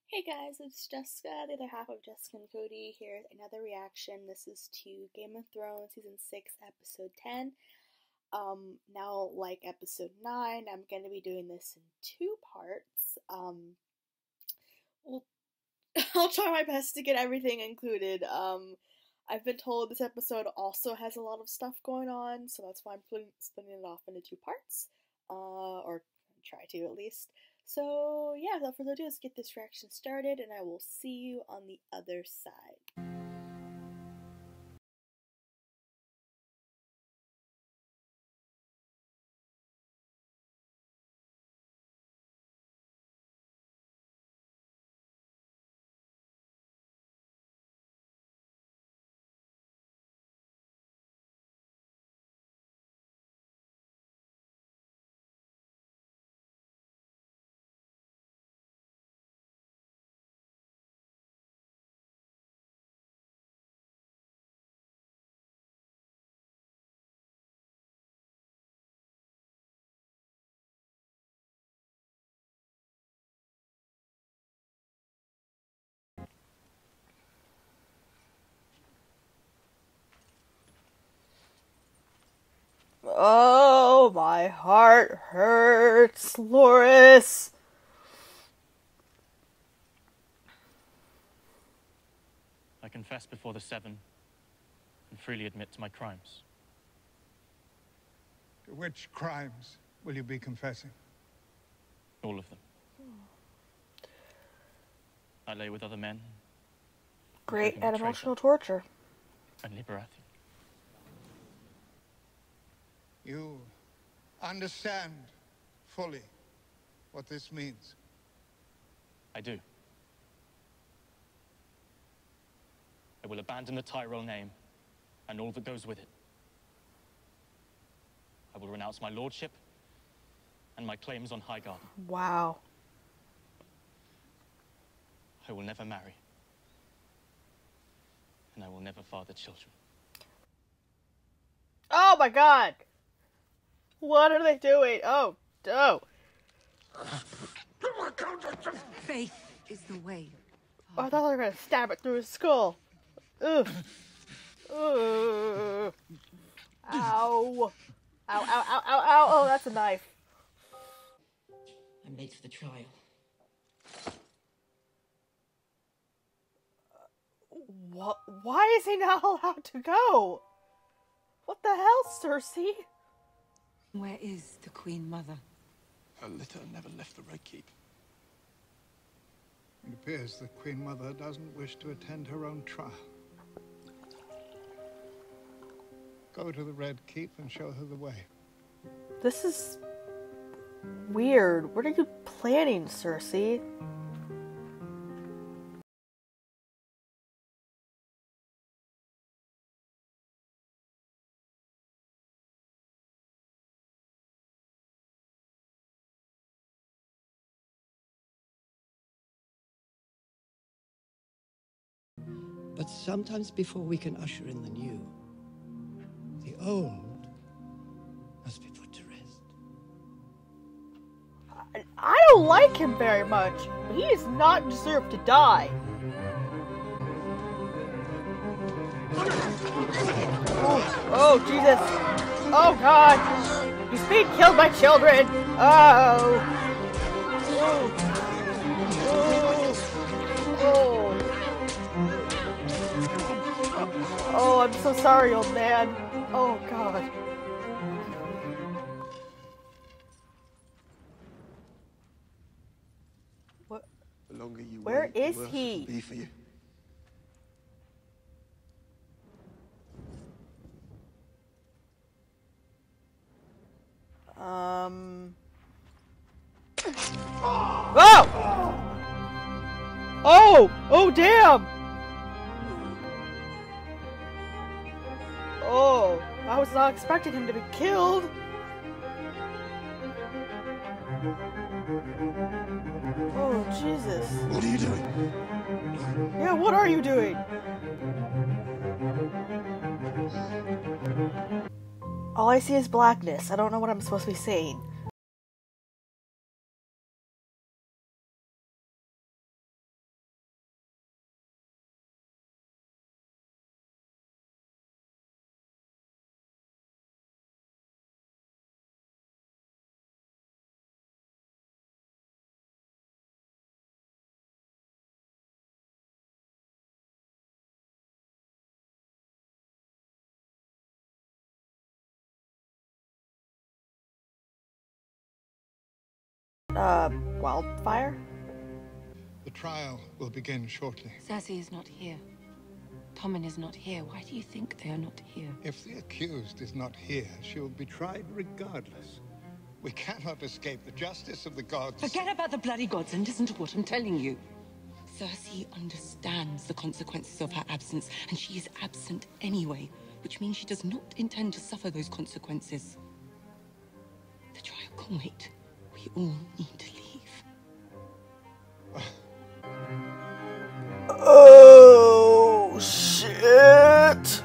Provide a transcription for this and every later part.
Hey guys, it's Jessica, the other half of Jessica and Cody. Here's another reaction. This is to Game of Thrones Season 6, Episode 10. Now, like Episode 9, I'm going to be doing this in two parts. Well, I'll try my best to get everything included. I've been told this episode also has a lot of stuff going on, so that's why I'm splitting it off into two parts. Or try to at least. So yeah, without further ado, let's get this reaction started, and I will see you on the other side. Oh, my heart hurts, Loris. I confess before the Seven and freely admit to my crimes. Which crimes will you be confessing? All of them. I lay with other men. Great including and the emotional traitor torture. and Liberathi. You understand fully what this means? I do. I will abandon the Tyrell name and all that goes with it. I will renounce my lordship and my claims on Highgarden. Wow. I will never marry. And I will never father children. Oh my god! What are they doing? Oh, no. Faith is the way. I thought they were gonna stab it through his skull. Ugh. Ugh. Ow. Ow, ow, ow, ow, ow. Oh, that's a knife. I'm late for the trial. What? Why is he not allowed to go? What the hell, Cersei? Where is the Queen Mother? Her litter never left the Red Keep. It appears the Queen Mother doesn't wish to attend her own trial. Go to the Red Keep and show her the way. This is weird. What are you planning, Cersei? But sometimes before we can usher in the new, the old must be put to rest. I don't like him very much. He does not deserve to die. Oh, Jesus. Oh, God. He's being killed by children. Oh. Oh. Oh. Oh, I'm so sorry, old man. Oh, God. What? The longer you Where wait, the is worse he? it'll be for you. Oh! Oh! Oh, damn! Oh, I was not expecting him to be killed. Oh, Jesus. What are you doing? Yeah, what are you doing? All I see is blackness. I don't know what I'm supposed to be saying. Wildfire? The trial will begin shortly. Cersei is not here. Tommen is not here. Why do you think they are not here? If the accused is not here, she will be tried regardless. We cannot escape the justice of the gods. Forget about the bloody gods and listen to what I'm telling you. Cersei understands the consequences of her absence, and she is absent anyway, which means she does not intend to suffer those consequences. The trial can wait. We all need to leave. Oh, shit!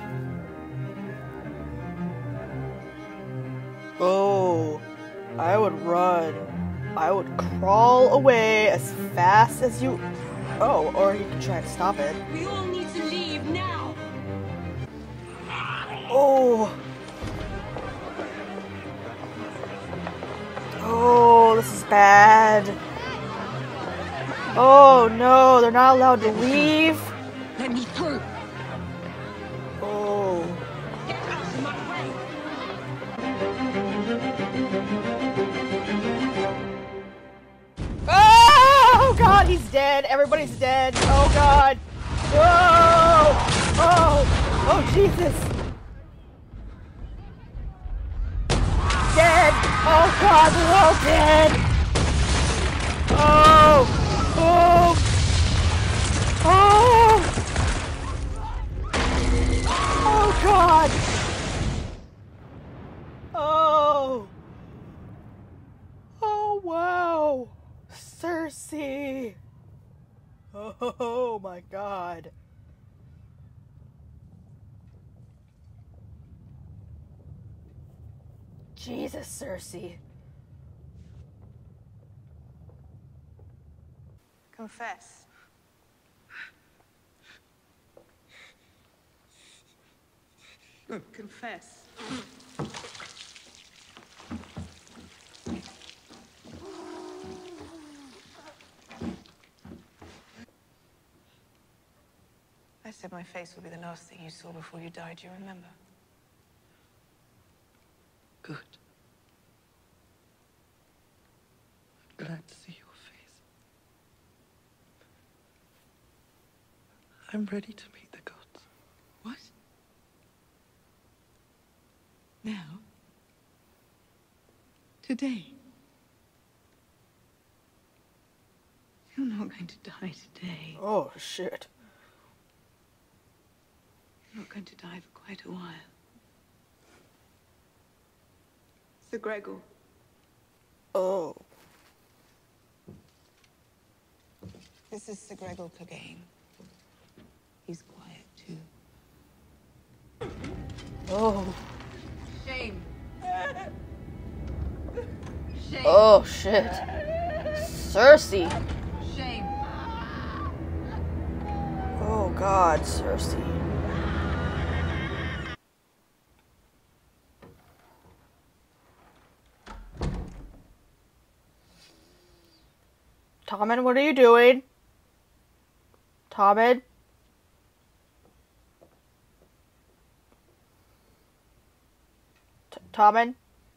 Oh, I would run. I would crawl away as fast as you... Oh, or you can try to stop it. We all need to leave now! Oh. Oh, this is bad. Oh no, they're not allowed to leave. Let me through! Oh. Get out of my way! Oh god, he's dead. Everybody's dead. Oh god. Whoa! Oh! Oh Jesus! Dead! Oh god, they're all dead! Oh! Oh! Oh! Oh god! Oh! Oh wow! Cersei! Oh my god. Jesus, Cersei. Confess. Confess. I said my face would be the last thing you saw before you died, you remember? Good. I'm glad to see your face. I'm ready to meet the gods. What? Now? Today? You're not going to die today. Oh shit. You're not going to die for quite a while. Sir Gregor. Oh. This is Sir Gregor Clegane. He's quiet, too. Oh. Shame. Shame. Oh shit. Cersei. Shame. Oh god, Cersei. Tommen, what are you doing? Tommen? Tommen?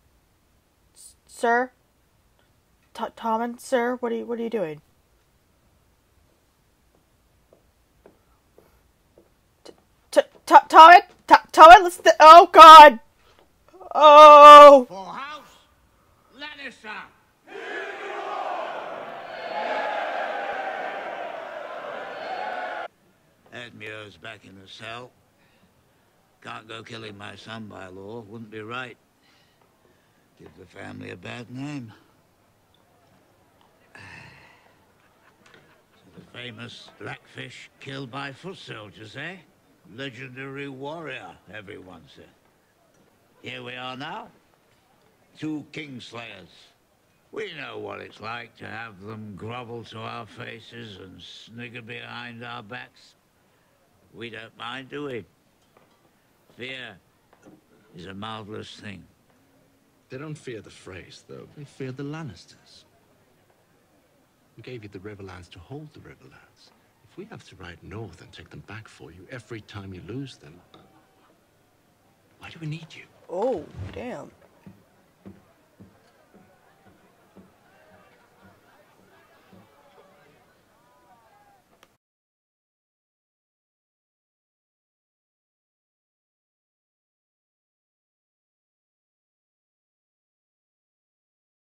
Sir? Tommen, sir? What are you doing? Tommen? Tommen, listen. Oh god! Oh! Full house, Lannister. Edmure's back in the cell. Can't go killing my son by law. Wouldn't be right. Give the family a bad name. So the famous Blackfish killed by foot soldiers, eh? Legendary warrior, everyone said. Here we are now. 2 Kingslayers. We know what it's like to have them grovel to our faces and snigger behind our backs. We don't mind, do we? Fear is a marvelous thing. They don't fear the Freys, though. They fear the Lannisters. We gave you the Riverlands to hold the Riverlands. If we have to ride north and take them back for you every time you lose them, why do we need you? Oh, damn.